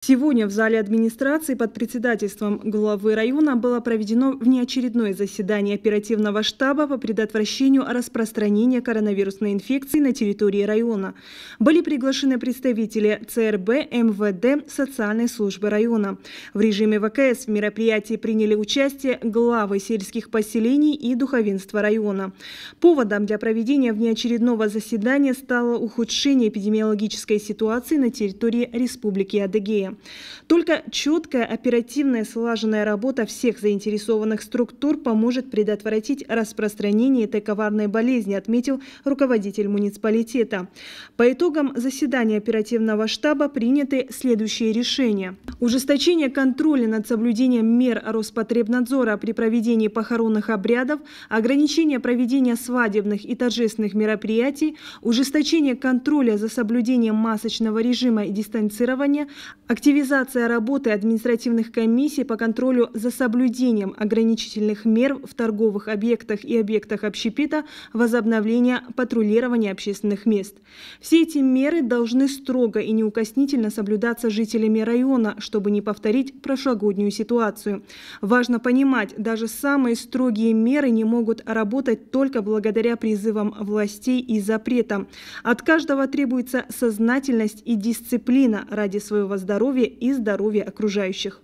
Сегодня в зале администрации под председательством главы района было проведено внеочередное заседание оперативного штаба по предотвращению распространения коронавирусной инфекции на территории района. Были приглашены представители ЦРБ, МВД, социальной службы района. В режиме ВКС в мероприятии приняли участие главы сельских поселений и духовенство района. Поводом для проведения внеочередного заседания стало ухудшение эпидемиологической ситуации на территории Республики Адыгея. Только четкая, оперативная, слаженная работа всех заинтересованных структур поможет предотвратить распространение этой коварной болезни, отметил руководитель муниципалитета. По итогам заседания оперативного штаба приняты следующие решения. Ужесточение контроля над соблюдением мер Роспотребнадзора при проведении похоронных обрядов, ограничение проведения свадебных и торжественных мероприятий, ужесточение контроля за соблюдением масочного режима и дистанцирования, активизация работы административных комиссий по контролю за соблюдением ограничительных мер в торговых объектах и объектах общепита, возобновление патрулирования общественных мест. Все эти меры должны строго и неукоснительно соблюдаться жителями района, чтобы не повторить прошлогоднюю ситуацию. Важно понимать, даже самые строгие меры не могут работать только благодаря призывам властей и запретам. От каждого требуется сознательность и дисциплина ради своего здоровья и здоровья окружающих.